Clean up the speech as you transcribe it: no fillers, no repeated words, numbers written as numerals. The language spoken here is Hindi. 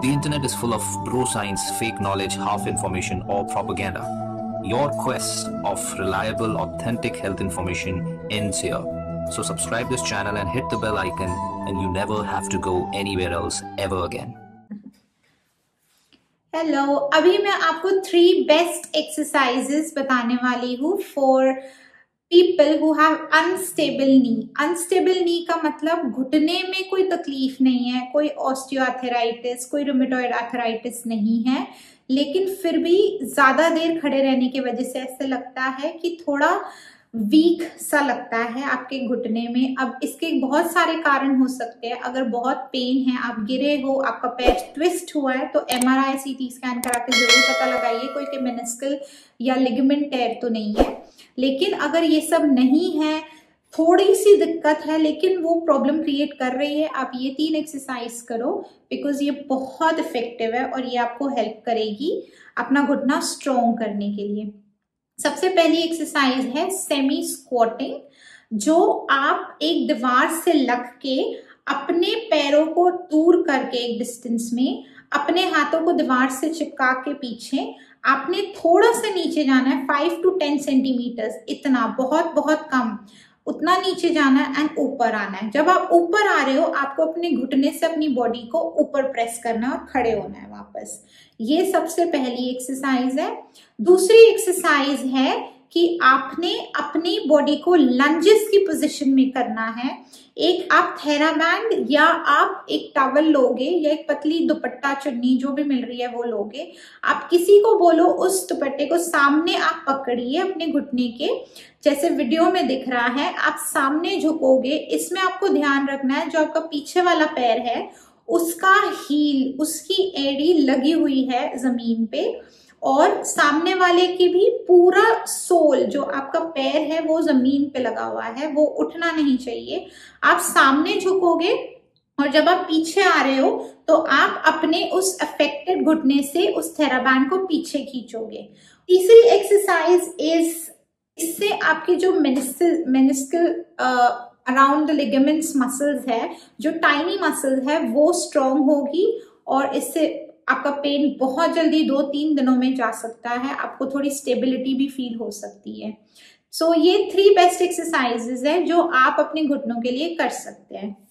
The internet is full of bro science, fake knowledge, half information, or propaganda. Your quest of reliable, authentic health information ends here. So subscribe this channel and hit the bell icon, and you never have to go anywhere else ever again. Hello, अभी मैं आपको 3 बेस्ट एक्सरसाइजेस बताने वाली हूँ for people who have unstable knee. Unstable knee का मतलब घुटने में कोई तकलीफ नहीं है, कोई ऑस्टियोआर्थराइटिस, कोई रूमेटॉइड आर्थराइटिस नहीं है, लेकिन फिर भी ज्यादा देर खड़े रहने की वजह से ऐसा लगता है कि थोड़ा वीक सा लगता है आपके घुटने में। अब इसके बहुत सारे कारण हो सकते हैं। अगर बहुत पेन है, आप गिरे हो, आपका पैर ट्विस्ट हुआ है, तो एमआरआई सीटी स्कैन करा के जरूर पता लगाइए कोई के मेनिस्कल या लिगामेंट टेयर तो नहीं है। लेकिन अगर ये सब नहीं है, थोड़ी सी दिक्कत है लेकिन वो प्रॉब्लम क्रिएट कर रही है, आप ये 3 एक्सरसाइज करो बिकॉज ये बहुत इफेक्टिव है और ये आपको हेल्प करेगी अपना घुटना स्ट्रॉन्ग करने के लिए। सबसे पहली एक्सरसाइज है सेमी स्क्वाटिंग, जो आप एक दीवार से लग के अपने पैरों को दूर करके एक डिस्टेंस में अपने हाथों को दीवार से चिपका के पीछे आपने थोड़ा सा नीचे जाना है, 5 to 10 सेंटीमीटर्स, इतना, बहुत बहुत कम, उतना नीचे जाना है एंड ऊपर आना है। जब आप ऊपर आ रहे हो, आपको अपने घुटने से अपनी बॉडी को ऊपर प्रेस करना और खड़े होना है वापस। ये सबसे पहली एक्सरसाइज है। दूसरी एक्सरसाइज है कि आपने अपनी बॉडी को लंजेस की पोजीशन में करना है। एक आप थेराबैंड या आप एक टॉवल लोगे या एक पतली दुपट्टा चुन्नी जो भी मिल रही है वो लोगे। आप किसी को बोलो उस दुपट्टे को सामने आप पकड़िए अपने घुटने के, जैसे वीडियो में दिख रहा है, आप सामने झुकोगे। इसमें आपको ध्यान रखना है जो आपका पीछे वाला पैर है उसका हील, उसकी एड़ी लगी हुई है जमीन पे, और सामने वाले की भी पूरा सोल जो आपका पैर है वो जमीन पे लगा हुआ है, वो उठना नहीं चाहिए। आप सामने झुकोगे और जब आप पीछे आ रहे हो तो आप अपने उस अफेक्टेड घुटने से उस थेराबैंड को पीछे खींचोगे। तीसरी एक्सरसाइज इससे आपकी जो meniscal around the ligaments muscles है, जो टाइनी मसल्स है, वो स्ट्रॉन्ग होगी और इससे आपका पेन बहुत जल्दी 2-3 दिनों में जा सकता है। आपको थोड़ी स्टेबिलिटी भी फील हो सकती है। सो ये 3 बेस्ट एक्सरसाइजेज है जो आप अपने घुटनों के लिए कर सकते हैं।